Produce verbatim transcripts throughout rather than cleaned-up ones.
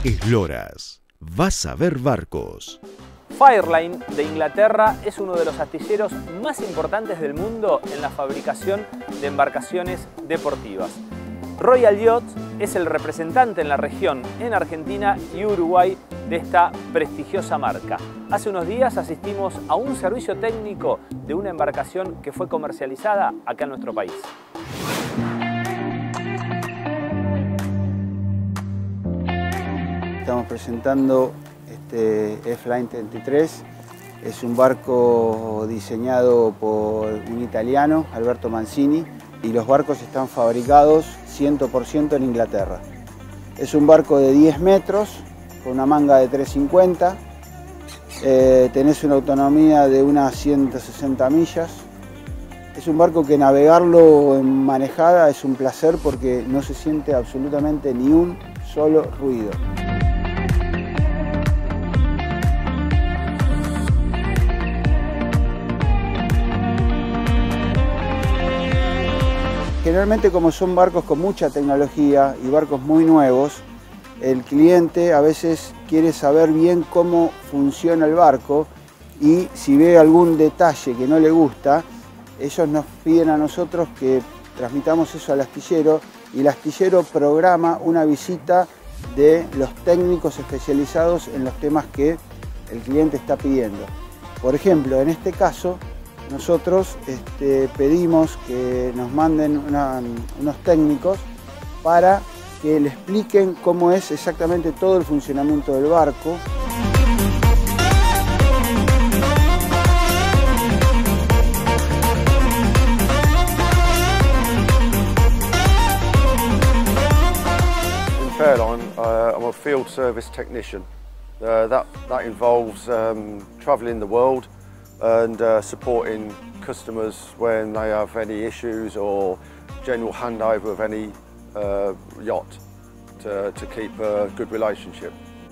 Esloras, vas a ver barcos. Fireline de Inglaterra es uno de los astilleros más importantes del mundo en la fabricación de embarcaciones deportivas. Royal Yachts es el representante en la región, en Argentina y Uruguay, de esta prestigiosa marca. Hace unos días asistimos a un servicio técnico de una embarcación que fue comercializada acá en nuestro país. Estamos presentando este F-Line treinta y tres. Es un barco diseñado por un italiano, Alberto Mancini, y los barcos están fabricados cien por ciento en Inglaterra. Es un barco de diez metros, con una manga de tres cincuenta. Eh, tenés una autonomía de unas ciento sesenta millas. Es un barco que navegarlo en manejada es un placer porque no se siente absolutamente ni un solo ruido. Generalmente, como son barcos con mucha tecnología y barcos muy nuevos, el cliente a veces quiere saber bien cómo funciona el barco y si ve algún detalle que no le gusta, ellos nos piden a nosotros que transmitamos eso al astillero y el astillero programa una visita de los técnicos especializados en los temas que el cliente está pidiendo. Por ejemplo, en este caso, nosotros este, pedimos que nos manden una, unos técnicos para que le expliquen cómo es exactamente todo el funcionamiento del barco. In Fairline, uh, I'm a field service technician. Uh, that, that involves um, travelling the world and uh, supporting customers when they have any issues or general handover of any uh, yacht to, to keep a good relationship.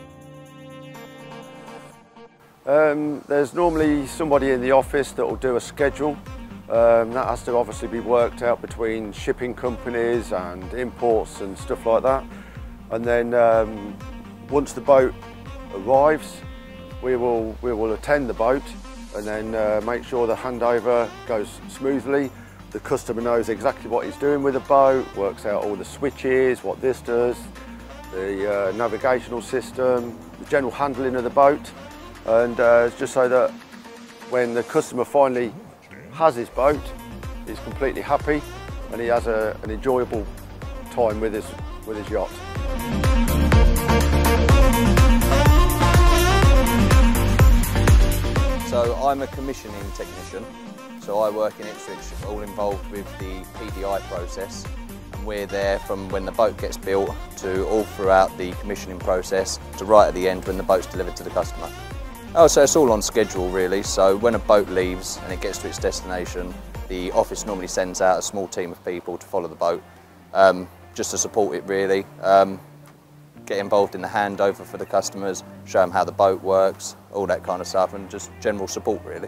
Um, there's normally somebody in the office that will do a schedule. Um, that has to obviously be worked out between shipping companies and imports and stuff like that. And then um, once the boat arrives, we will, we will attend the boat and then uh, make sure the handover goes smoothly. The customer knows exactly what he's doing with the boat, works out all the switches, what this does, the uh, navigational system, the general handling of the boat, and uh, just so that when the customer finally has his boat, he's completely happy and he has a, an enjoyable time with his, with his yacht. So I'm a commissioning technician, so I work in Ipswich, all involved with the P D I process, and we're there from when the boat gets built to all throughout the commissioning process to right at the end when the boat's delivered to the customer. Oh, so it's all on schedule really, so when a boat leaves and it gets to its destination, the office normally sends out a small team of people to follow the boat, um, just to support it really. Um, get involved in the handover for the customers, show them how the boat works, all that kind of stuff, and just general support really.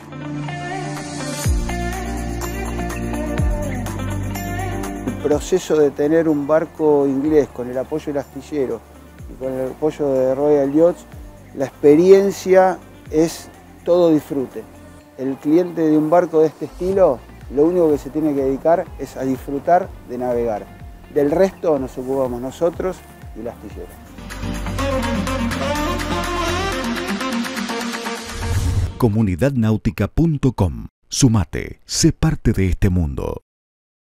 El proceso de tener un barco inglés con el apoyo del astillero y con el apoyo de Royal Yachts, la experiencia es todo disfrute. El cliente de un barco de este estilo, lo único que se tiene que dedicar es a disfrutar de navegar. Del resto nos ocupamos nosotros y el astillero. comunidad náutica punto com. Sumate, sé parte de este mundo.